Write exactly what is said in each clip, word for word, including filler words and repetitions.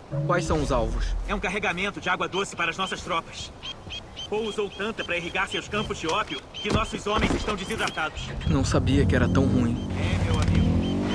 Quais são os alvos? É um carregamento de água doce para as nossas tropas. Poe usou tanta para irrigar seus campos de ópio que nossos homens estão desidratados. Não sabia que era tão ruim. É, meu amigo.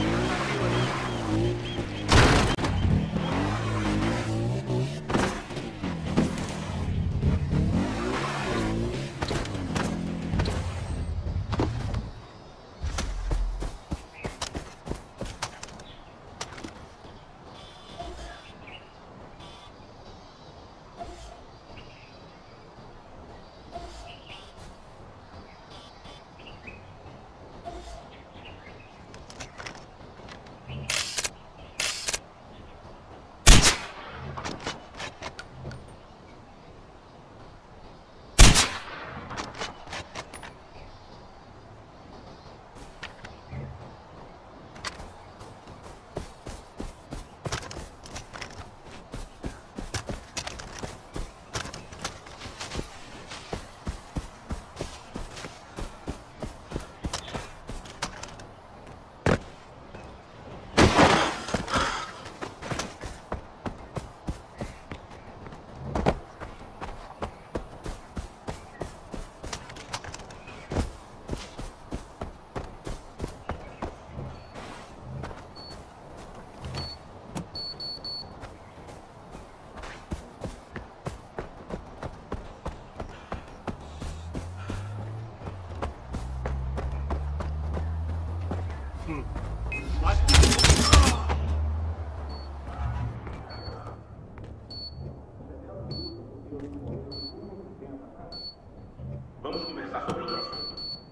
Vamos conversar sobre outro assunto.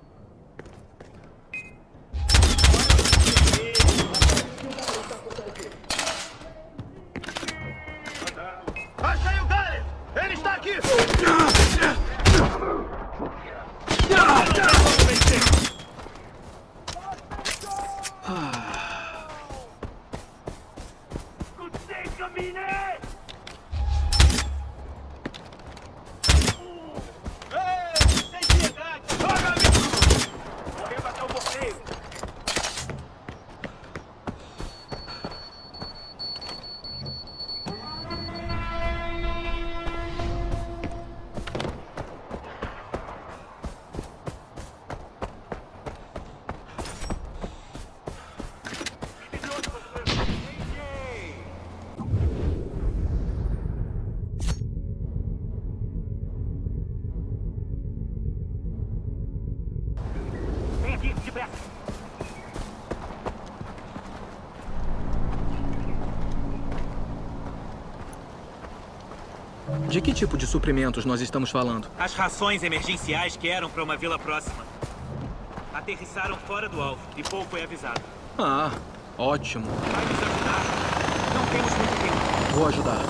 Achei o Gale! Ele está aqui! De que tipo de suprimentos nós estamos falando? As rações emergenciais que eram para uma vila próxima aterrissaram fora do alvo e Poe foi avisado. Ah, ótimo. Vai nos ajudar. Não temos muito tempo. Vou ajudar.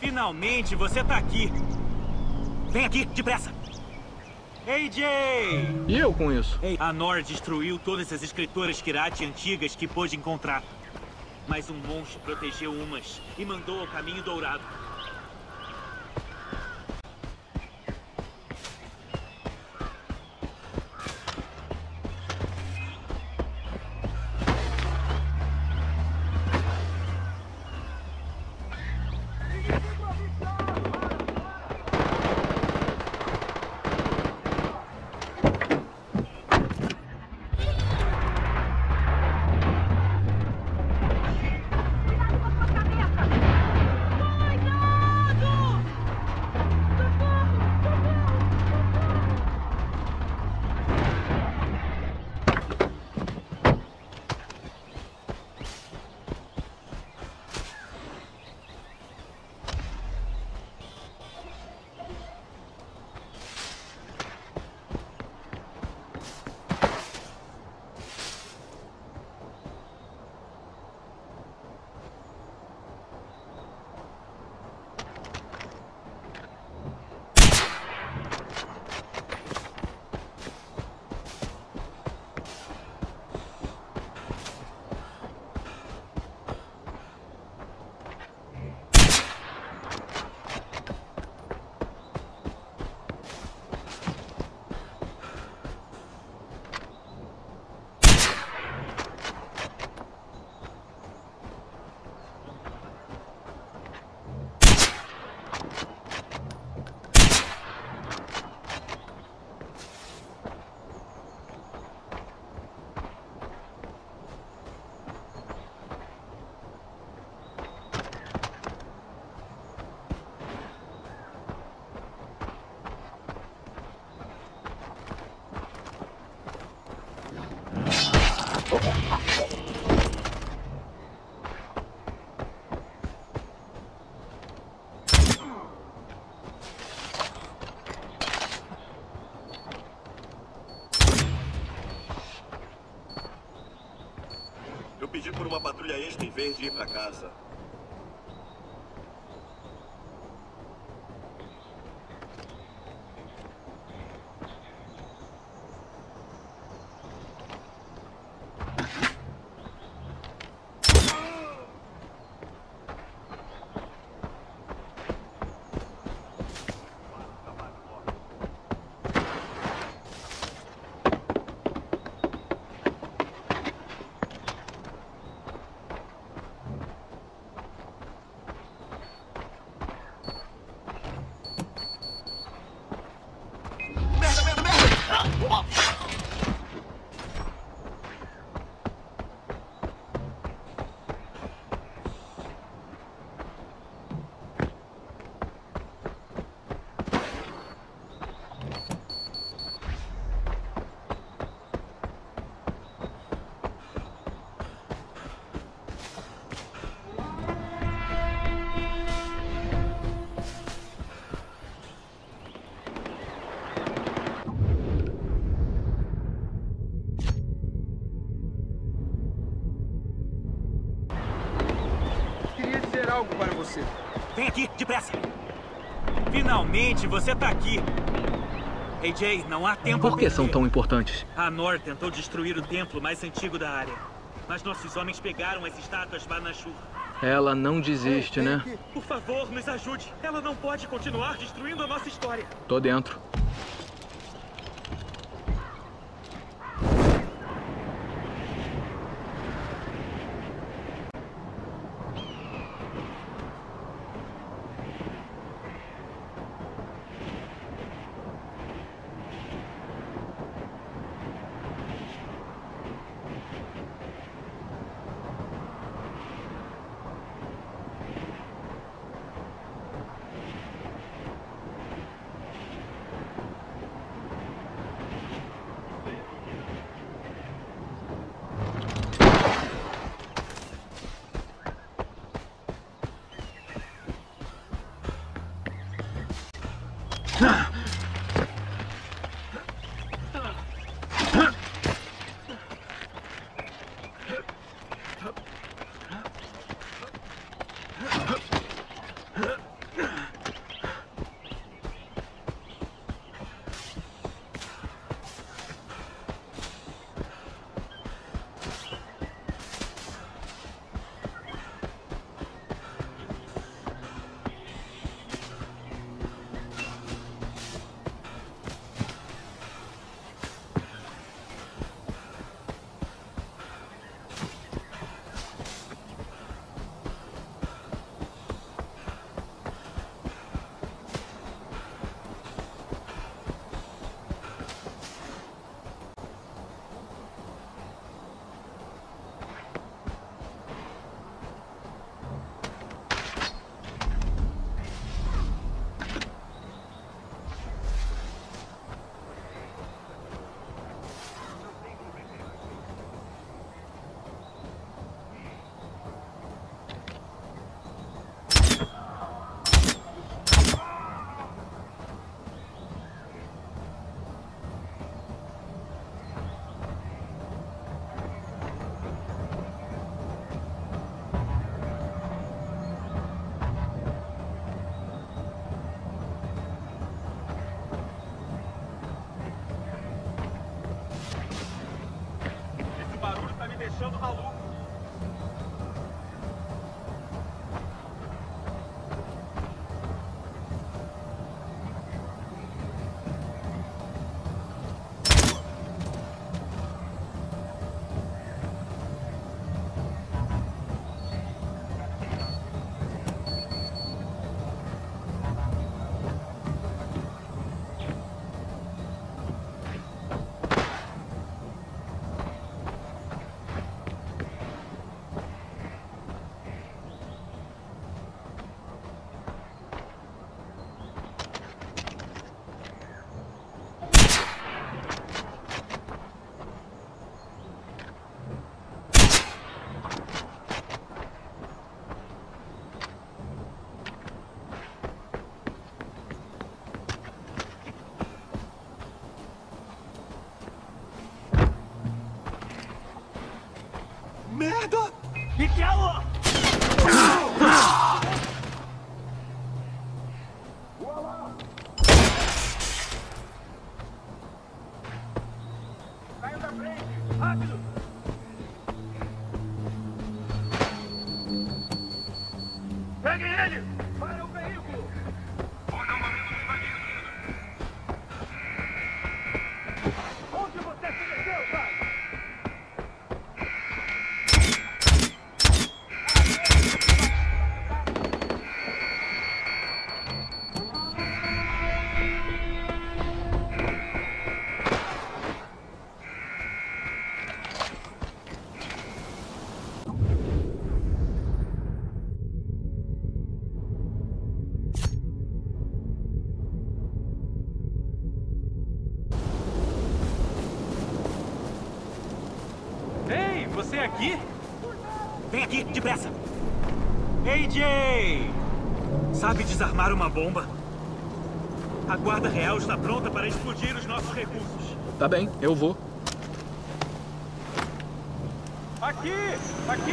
Finalmente, você tá aqui. Vem aqui, depressa. A J! E eu com isso? A Nor destruiu todas as escritoras Kirati antigas que pôde encontrar. Mas um monstro protegeu umas e mandou ao Caminho Dourado. Eu pedi por uma patrulha extra em vez de ir pra casa. Algo para você. Vem aqui, depressa. Finalmente, você tá aqui. A J, não há tempo a Por que perder. são tão importantes? A Nor tentou destruir o templo mais antigo da área. Mas nossos homens pegaram as estátuas Banashur. Ela não desiste, né? Por favor, nos ajude. Ela não pode continuar destruindo a nossa história. Tô dentro. Peguem ele! Para o veículo! Onde você se meteu, pai? Ei, você é aqui? Vem aqui, depressa! A J! Sabe desarmar uma bomba? A Guarda Real está pronta para explodir os nossos recursos. Tá bem, eu vou. Aqui! Aqui!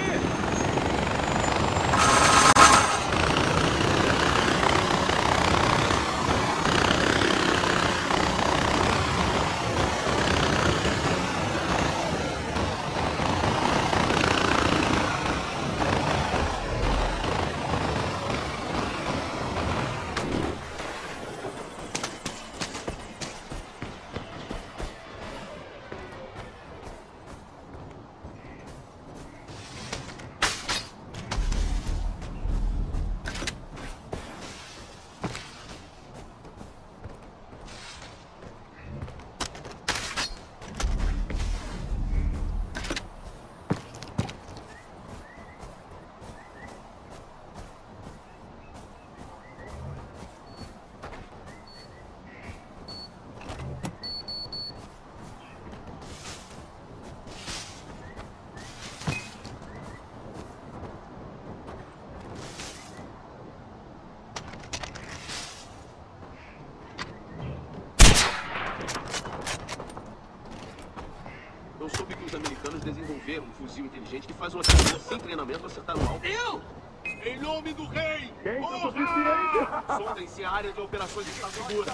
Eu soube que os americanos desenvolveram um fuzil inteligente que faz uma atirador sem treinamento acertar o alvo. Eu? Em nome do rei! Quem é Porra! suficiente? Sondem-se a área de operações está segura.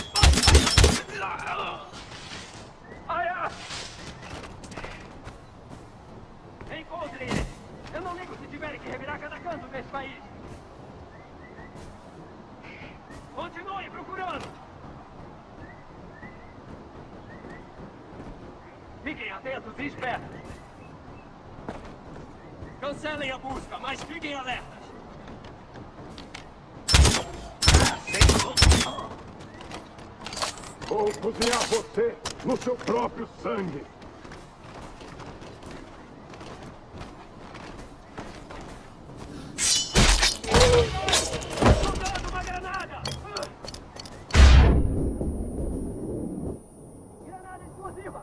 Aia! Encontre ele! Eu não ligo se tiverem que revirar cada canto nesse país! Continue procurando! Fiquem atentos e espertos! Cancelem a busca, mas fiquem alertas! Vou cozinhar você no seu próprio sangue. Soldado, uma granada! Granada explosiva!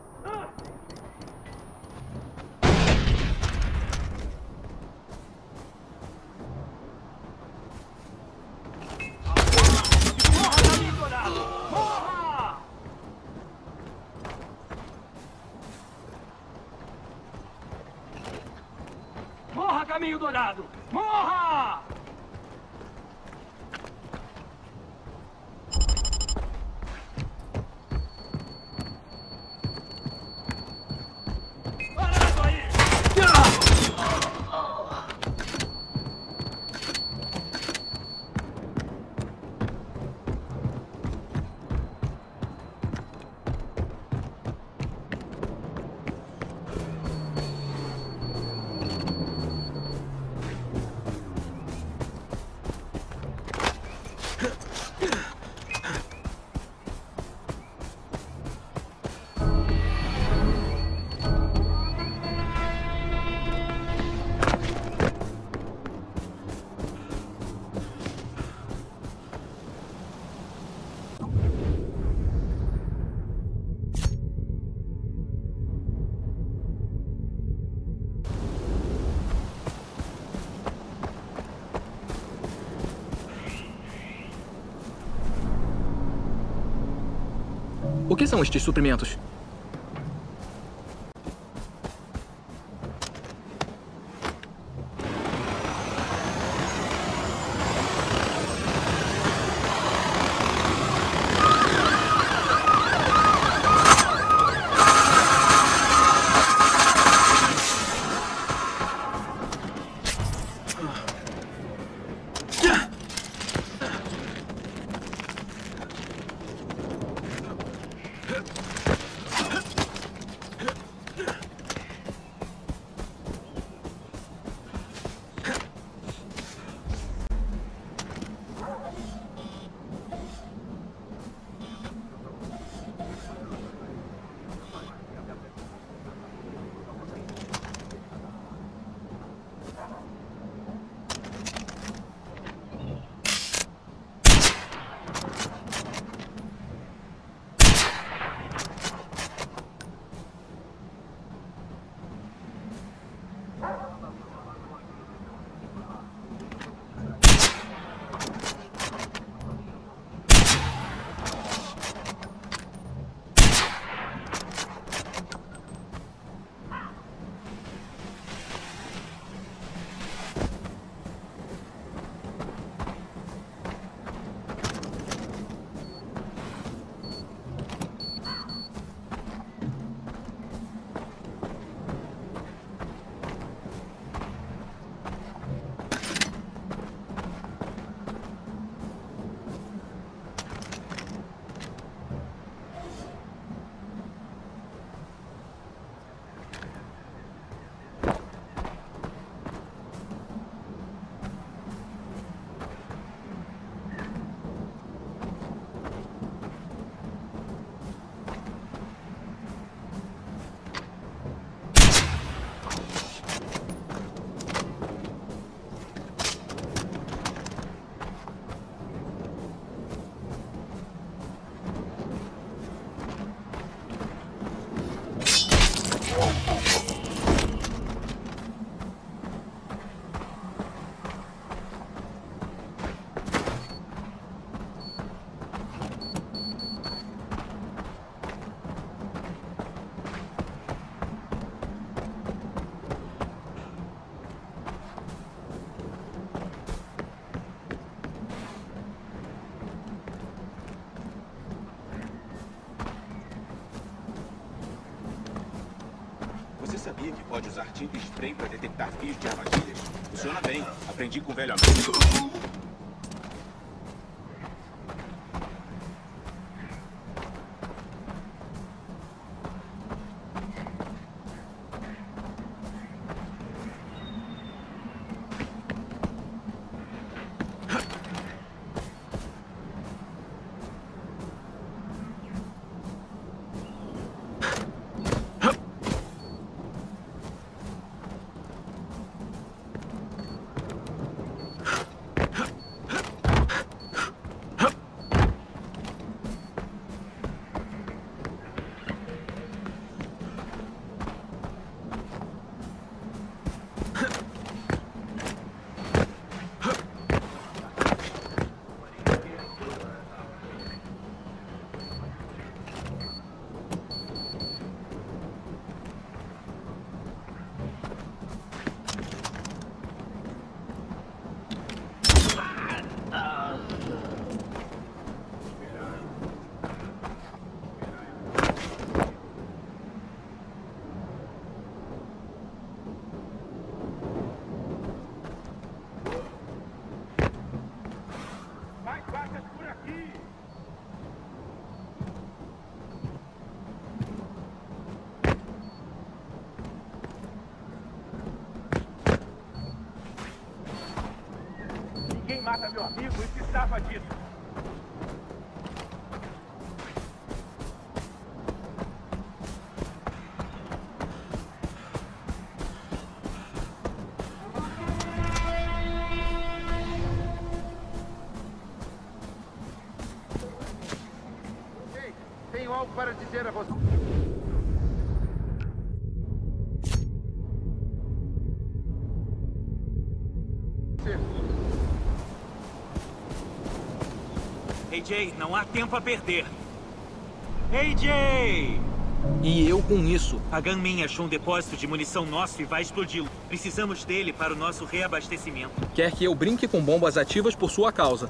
Morra, caminho dourado! Morra! Morra, caminho dourado! Morra! Parado aí! O que são estes suprimentos? sabia que pode usar tinta e spray para detectar fios de armadilhas? Funciona bem. Aprendi com o velho amigo. Ninguém mata meu amigo e se safa disso. Ei, tenho algo para dizer a você. A J, não há tempo a perder. A J! E eu com isso. A Gunman achou um depósito de munição nosso e vai explodi-lo. Precisamos dele para o nosso reabastecimento. Quer que eu brinque com bombas ativas por sua causa.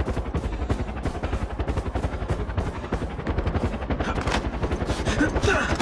Ah!